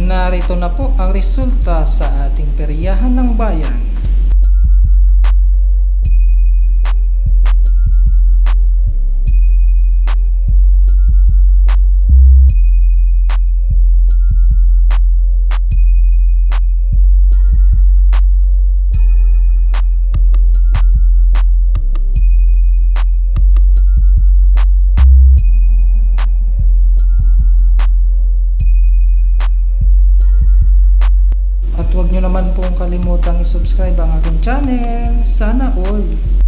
Narito na po ang resulta sa ating peryahan ng bayan. At huwag nyo naman pong kalimutang i-subscribe ang aking channel. Sana all!